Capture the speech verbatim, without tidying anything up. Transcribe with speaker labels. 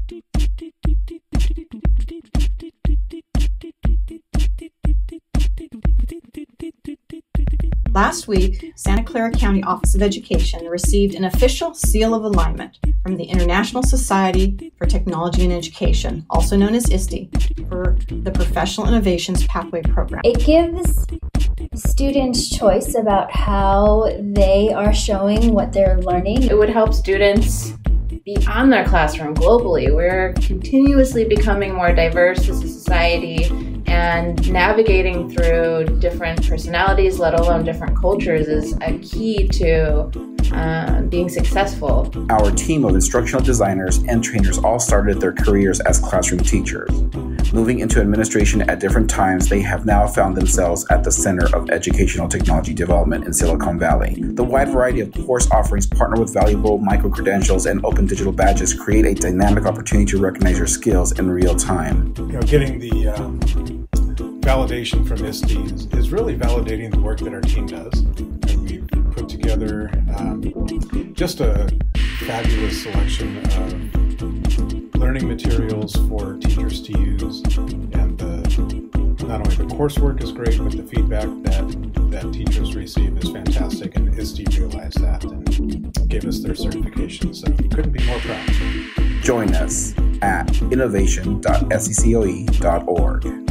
Speaker 1: Last week, Santa Clara County Office of Education received an official seal of alignment from the International Society for Technology and Education, also known as I S T E, for the Professional Innovations Pathway Program.
Speaker 2: It gives students choice about how they are showing what they're learning.
Speaker 3: It would help students beyond their classroom globally. We're continuously becoming more diverse as a society, and navigating through different personalities, let alone different cultures, is a key to uh, being successful.
Speaker 4: Our team of instructional designers and trainers all started their careers as classroom teachers. Moving into administration at different times, they have now found themselves at the center of educational technology development in Silicon Valley. The wide variety of course offerings partner with valuable micro-credentials and open digital badges create a dynamic opportunity to recognize your skills in real time.
Speaker 5: You know, getting the um, validation from I S T E is, is really validating the work that our team does. And we've put together um, just a fabulous selection of learning materials for teachers to use, and the, not only the coursework is great, but the feedback that, that teachers receive is fantastic, and I S T E realized that and gave us their certification, so couldn't be more proud.
Speaker 4: Join us at innovation dot S C C O E dot org.